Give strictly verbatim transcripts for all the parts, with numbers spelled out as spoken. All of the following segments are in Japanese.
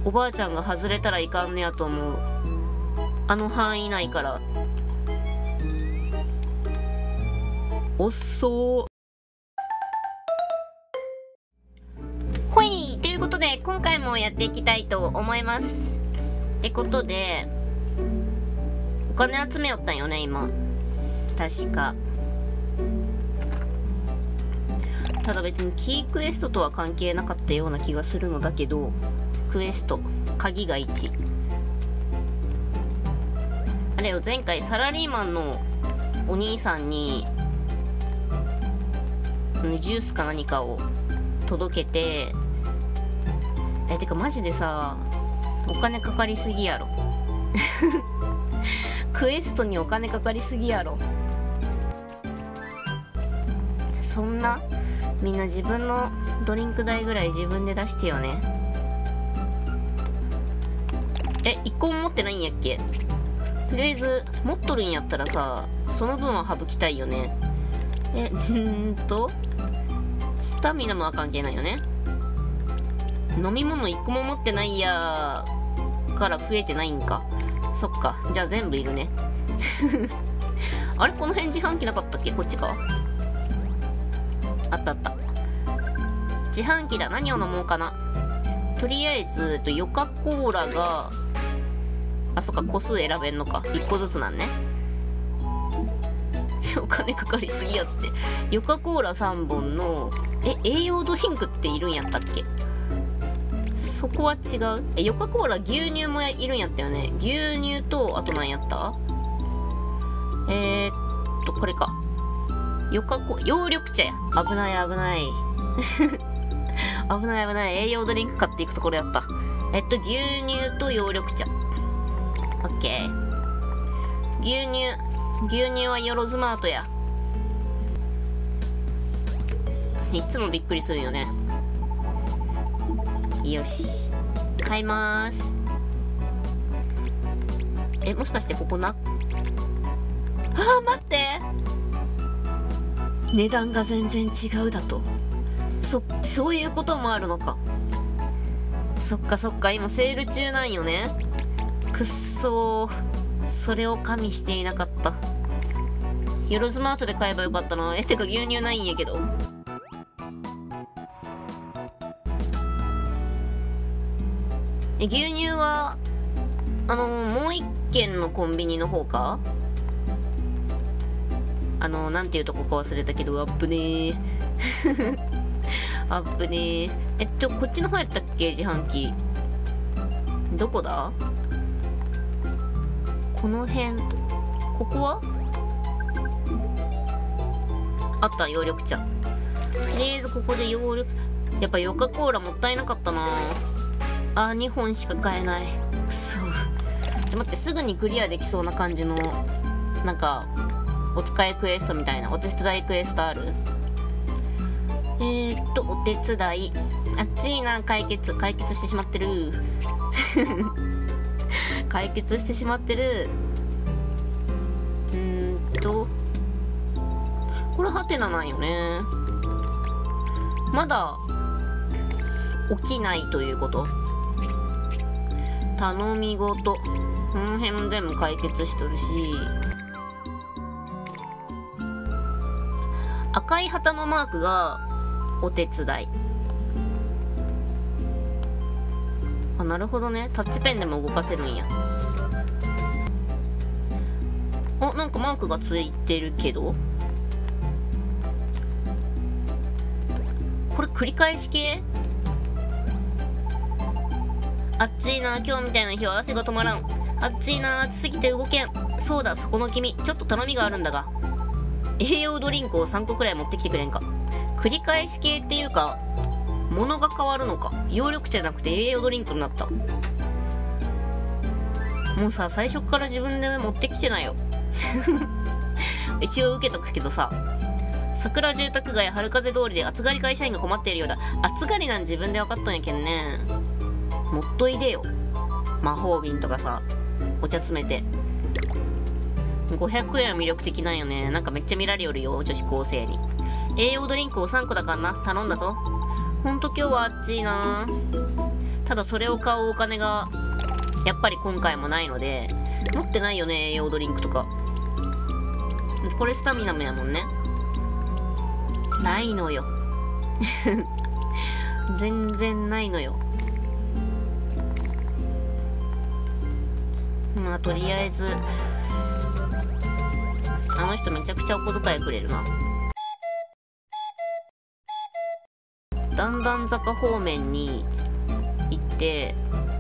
おばあちゃんが外れたらいかんねやと思う。あの範囲内から。おっそー。ほい、ということで今回もやっていきたいと思います。ってことでお金集めよったんよね今確か。ただ別にキークエストとは関係なかったような気がするのだけど、クエスト鍵がいち。あれよ、前回サラリーマンのお兄さんにジュースか何かを届けて、えてかマジでさお金かかりすぎやろクエストにお金かかりすぎやろ。そんなみんな自分のドリンク代ぐらい自分で出してよね。え、一個も持ってないんやっけ。とりあえず持っとるんやったらさその分は省きたいよね。え、んーとスタミナもは関係ないよね。飲み物一個も持ってないやから増えてないんか。そっか、じゃあ全部いるねあれ、この辺自販機なかったっけ。こっちか。あったあった。自販機だ。何を飲もうかな。とりあえずヨカコーラが、あ、そっか、個数選べんのか。いっこずつなんね。お金かかりすぎやって。ヨカコーラさんぼんのえ栄養ドリンクっているんやったっけ。そこは違う。え、ヨカコーラ牛乳もいるんやったよね。牛乳とあと何やった。えー、っとこれか。ヨカコ葉緑茶や。危ない危ない危ない危ない。栄養ドリンク買っていくところやった。えっと牛乳と葉緑茶。オッケー。牛乳牛乳はヨロズマートや。いつもびっくりするよね。よし、買いまーす。え、もしかしてここな。あー、待って、値段が全然違うだと。そそういうこともあるのか。そっかそっか、今セール中なんよね。くっそー、それを加味していなかった。ヨロズマートで買えばよかったな。え、てか牛乳ないんやけど。え、牛乳はあのー、もう一軒のコンビニの方か。あのー、なんていうとこか忘れたけど、あっぶねーあっぶねー。えっとこっちの方やったっけ。自販機どこだ。この辺。ここはあった。葉緑茶。とりあえずここで葉緑、やっぱヨカコーラもったいなかったな。あー、にほんしか買えない。くそ。ちょ待って、すぐにクリアできそうな感じのなんかお使いクエストみたいな、お手伝いクエストある。えーっとお手伝い、あっちいな。解決解決してしまってる解決してしまってる。うーんとこれハテナなんよね。まだ起きないということ。頼み事、この辺も全部解決しとるし、赤い旗のマークがお手伝い。あ、なるほどね。タッチペンでも動かせるんや。あ、なんかマークがついてるけど、これ繰り返し系。あっちいな。今日みたいな日は汗が止まらん。あっちいな。暑すぎて動けん。そうだ、そこの君、ちょっと頼みがあるんだが、栄養ドリンクをさんこくらい持ってきてくれんか。繰り返し系っていうか物が変わるのか。葉緑茶じゃなくて栄養ドリンクになった。もうさ、最初から自分で持ってきてないよ一応受けとくけどさ、桜住宅街春風通りで暑がり会社員が困っているようだ。暑がりなん自分で分かっとんやけんね。もっといでよ。魔法瓶とかさ、お茶詰めて。ごひゃくえんは魅力的なんよね。なんかめっちゃ見られよるよ、女子高生に。栄養ドリンクをさんこだからな。頼んだぞ。ほんと今日は暑いな。 ただそれを買うお金がやっぱり今回もないので、持ってないよね、栄養ドリンクとか。これスタミナもやもんね。ないのよ。全然ないのよ。まあとりあえずあの人めちゃくちゃお小遣いくれるな。段々坂方面に行って、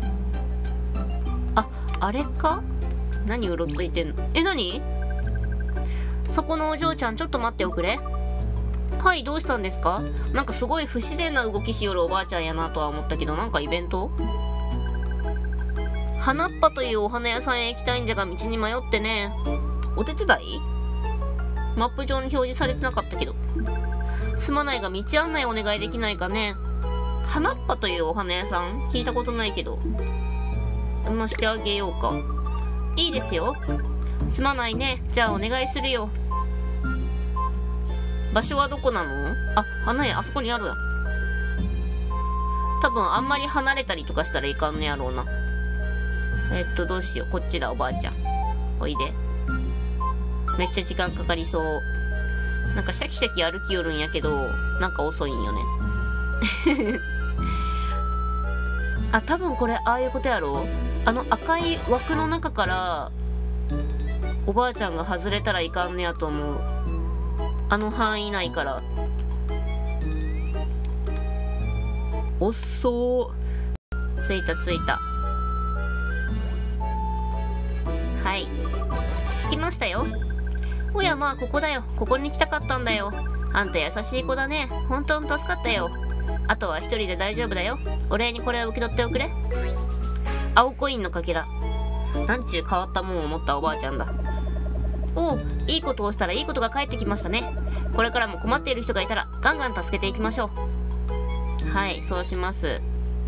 あ、あれか？何うろついてんの？え、何？そこのお嬢ちゃん、ちょっと待っておくれ。はい、どうしたんですか？なんかすごい不自然な動きしよるおばあちゃんやなとは思ったけど、なんかイベント？花っぱというお花屋さんへ行きたいんじゃが道に迷ってね。お手伝い？マップ上に表示されてなかったけど。すまないが道案内お願いできないかね。花っぱというお花屋さん？聞いたことないけど。まあ、してあげようか。いいですよ。すまないね。じゃあお願いするよ。場所はどこなの？あ、花屋、あそこにあるやん。多分あんまり離れたりとかしたらいかんねやろうな。えっと、どうしよう。こっちだ、おばあちゃん。おいで。めっちゃ時間かかりそう。なんかシャキシャキ歩きよるんやけど、なんか遅いんよね。あ、多分これ、ああいうことやろ？あの赤い枠の中から、おばあちゃんが外れたらいかんねやと思う。あの範囲内から。おっそー。着いた着いた。はい。着きましたよ。おや、まあここだよ。ここに来たかったんだよ。あんた優しい子だね。本当に助かったよ。あとは一人で大丈夫だよ。お礼にこれを受け取っておくれ。青コインのかけら。なんちゅう変わったもんを持ったおばあちゃんだ。おう、いいことをしたらいいことが返ってきましたね。これからも困っている人がいたらガンガン助けていきましょう。はい、そうします。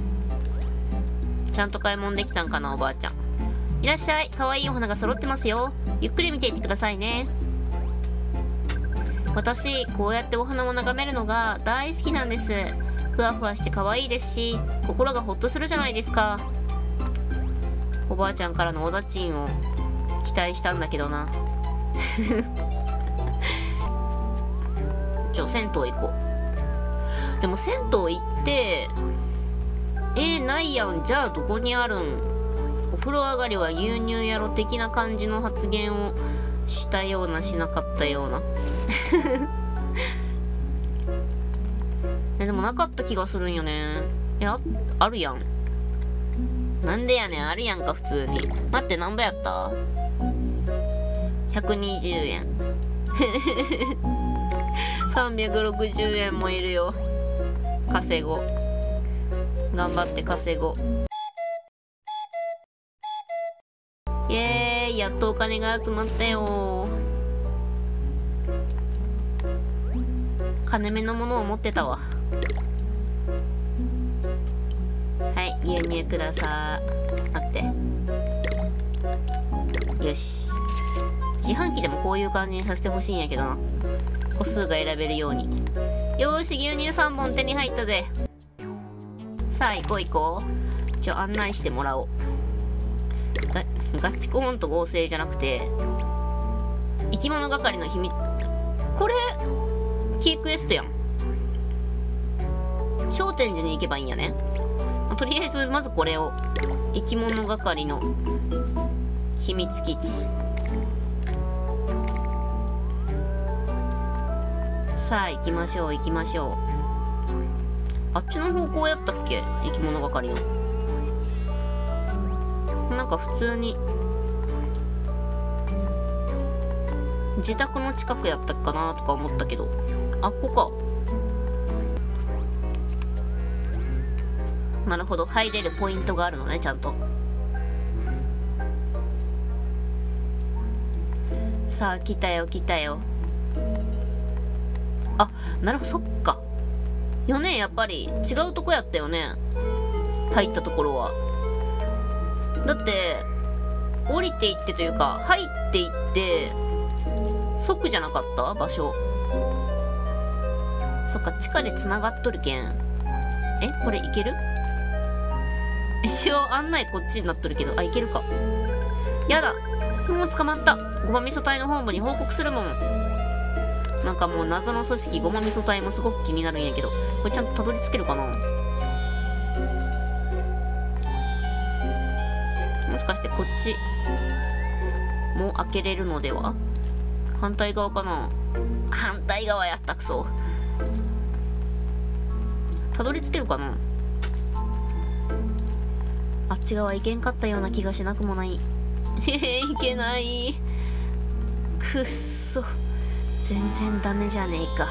ちゃんと買い物できたんかな、おばあちゃん。いらっしゃい。かわいいお花が揃ってますよ。ゆっくり見ていってくださいね。私、こうやってお花を眺めるのが大好きなんです。ふわふわして可愛いですし、心がほっとするじゃないですか。おばあちゃんからのおだちんを期待したんだけどな。ちょ、銭湯行こう。でも銭湯行って、えー、ないやん。じゃあどこにあるん？お風呂上がりは牛乳やろ的な感じの発言をしたようなしなかったような。え、でもなかった気がするんよね。いや、あるやん。なんでやねん、あるやんか、普通に。待って、なんぼやった？ ひゃくにじゅうえん。さんびゃくろくじゅうえんもいるよ。稼ごう。頑張って稼ごう。イエーイ、やっとお金が集まったよ。金目のものを持ってたわ。はい、牛乳ください。待って。よし。自販機でもこういう感じにさせてほしいんやけどな。個数が選べるように。よーし、牛乳さんぼん手に入ったぜ。さあ、行こう行こう。ちょ、案内してもらおう。ガガッチコーンと合成じゃなくて、生き物係の秘密。これ、キークエストやん。商店寺に行けばいいんやね。とりあえず、まずこれを。生き物係の秘密基地。さあ、行きましょう、行きましょう。あっちの方向やったっけ？生き物係の。なんか普通に、自宅の近くやったかなとか思ったけど。あっこか。なるほど、入れるポイントがあるのね、ちゃんと。さあ、来たよ、来たよ。あ、なるほど、そっか。よね、やっぱり。違うとこやったよね。入ったところは。だって、降りていってというか、入っていって、即じゃなかった場所。そっか、地下で繋がっとるけん。え、これいける？ 一応案内こっちになっとるけど、あ、いけるか。やだ、もう捕まった。ごま味噌隊の本部に報告するもん。なんかもう謎の組織ごま味噌隊もすごく気になるんやけど、これちゃんとたどり着けるかな。もしかしてこっちもう開けれるのでは。反対側かな。反対側やった。くそ、たどり着けるかな。あっち側行けんかったような気がしなくもない。へへ、いけない。くっそ、全然ダメじゃねえか。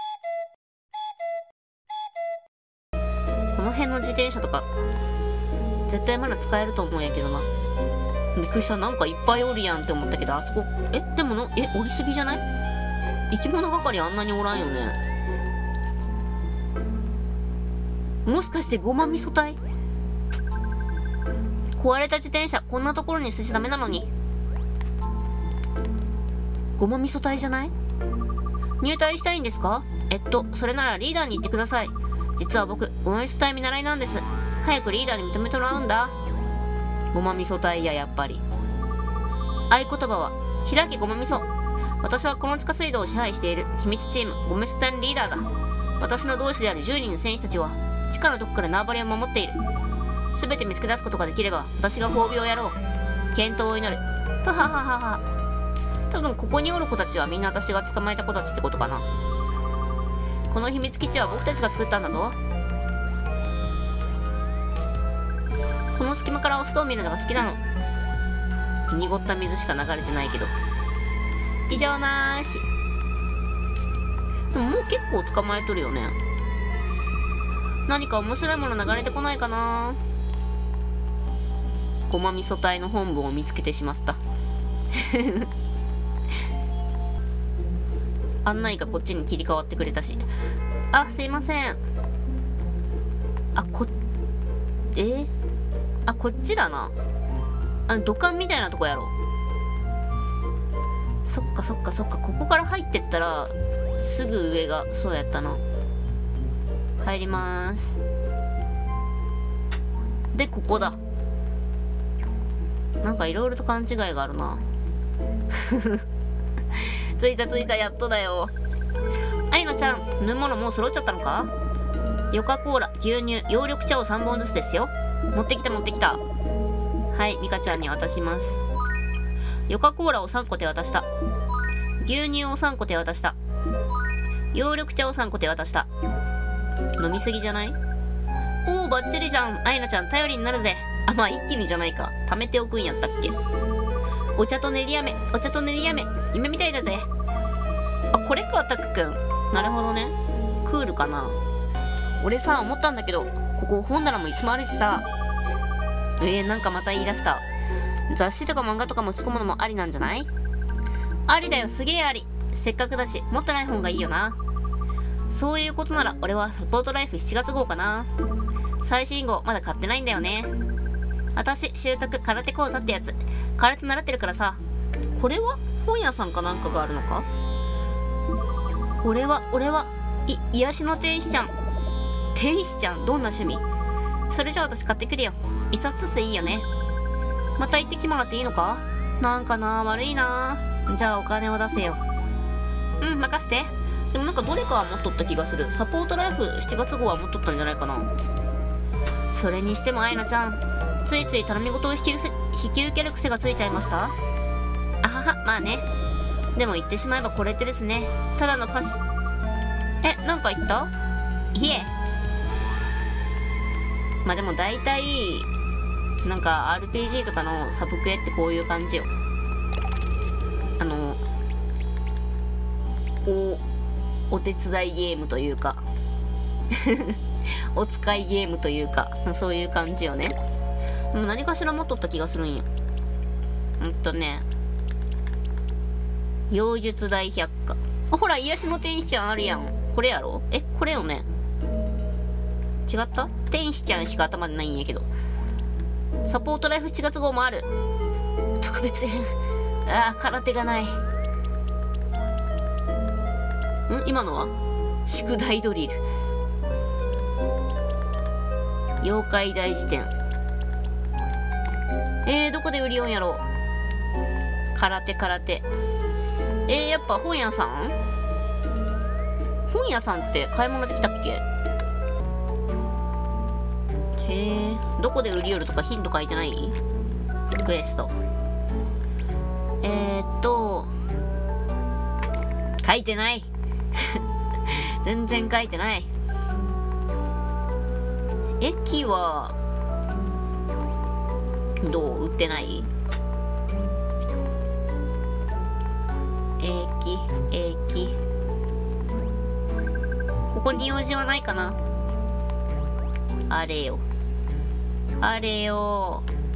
この辺の自転車とか絶対まだ使えると思うんやけどな。びっくりした。なんかいっぱいおるやんって思ったけど、あそこ、え、でもの、え、おりすぎじゃない？生き物係あんなにおらんよね。もしかしてごま味噌隊？壊れた自転車こんなところに捨てちゃダメなのに。ごま味噌隊じゃない？入隊したいんですか？えっとそれならリーダーに言ってください。実は僕ごま味噌隊見習いなんです。早くリーダーに認めてもらうんだ。ごま味噌隊や、やっぱり。合言葉は開けごま味噌。私はこの地下水道を支配している秘密チームごま味噌隊のリーダーだ。私の同志であるじゅうにんの戦士たちは地下のどこから縄張りを守っている。すべて見つけ出すことができれば私が褒美をやろう。健闘を祈る。パハハハハ。多分ここにおる子たちはみんな私が捕まえた子たちってことかな。この秘密基地は僕たちが作ったんだぞ。この隙間からお外を見るのが好きなの。濁った水しか流れてないけど。異常なーし。でももう結構捕まえとるよね。何か面白いもの流れてこないかな。ごま味噌隊の本部を見つけてしまった案内がこっちに切り替わってくれたし。あ、すいません。あ、こえー、あ、こっちだな。あの土管みたいなとこやろ。そっかそっかそっか。ここから入ってったらすぐ上がそうやったな。入りまーす。でここだ。なんかいろいろと勘違いがあるな着いた着いた、やっとだよ。あいなちゃん、飲み物もう揃っちゃったのか？ヨカコーラ、牛乳、葉緑茶をさんぼんずつですよ。持ってきた持ってきた。はい、ミカちゃんに渡します。ヨカコーラをさんこ手渡した。牛乳をさんこ手渡した。葉緑茶をさんこ手渡した。飲みすぎじゃない？おお、バッチリじゃん。アイナちゃん頼りになるぜ。あ、まあ一気にじゃないか。貯めておくんやったっけ。お茶と練り飴、お茶と練り飴、夢みたいだぜ。あ、これか、タクくん。なるほどね。クールかな。俺さ、思ったんだけど、ここ本棚もいつもあるしさ。えー、なんかまた言い出した。雑誌とか漫画とか持ち込むのもありなんじゃない？ありだよ、すげえあり。せっかくだし持ってない本がいいよな。そういうことなら俺はサポートライフしちがつ号かな。最新号まだ買ってないんだよね。私習得空手講座ってやつ空手習ってるからさ。これは本屋さんかなんかがあるのか。俺は俺はい癒しの天使ちゃん。天使ちゃん、どんな趣味？それじゃあ私買ってくるよ。一冊ずついいよね。また行ってきてもらっていいのか？なんかな、悪いな。じゃあお金を出せよ。うん、任せて。でもなんかどれかは持っとった気がする。サポートライフしちがつ号は持っとったんじゃないかな。それにしてもアイナちゃん、ついつい頼み事を引き受け引き受ける癖がついちゃいました？あはは、まあね。でも言ってしまえばこれってですね、ただのパシ。え、なんか言った？いえ。まあでも大体なんか アールピージー とかのサブクエってこういう感じよ。あのおお手伝いゲームというかお使いゲームというか、そういう感じよね。でも何かしら持っとった気がするんよ。うんとね、妖術大百科。あ、ほら、癒しの天使ちゃんあるやん。これやろ？え、これよね。違った？天使ちゃんしか頭にないんやけど。サポートライフしちがつ号もある。特別編。ああ、空手がない。ん？今のは宿題ドリル。妖怪大辞典。 えー、どこで売りよんやろ。空手空手。えー、やっぱ本屋さん本屋さんって買い物できたっけ。へえ、どこで売りよるとかヒント書いてない？リクエスト。えーっと、書いてない。全然書いてない。駅は、どう売ってない？駅、駅。ここに用事はないかな。あれよ。あれよ。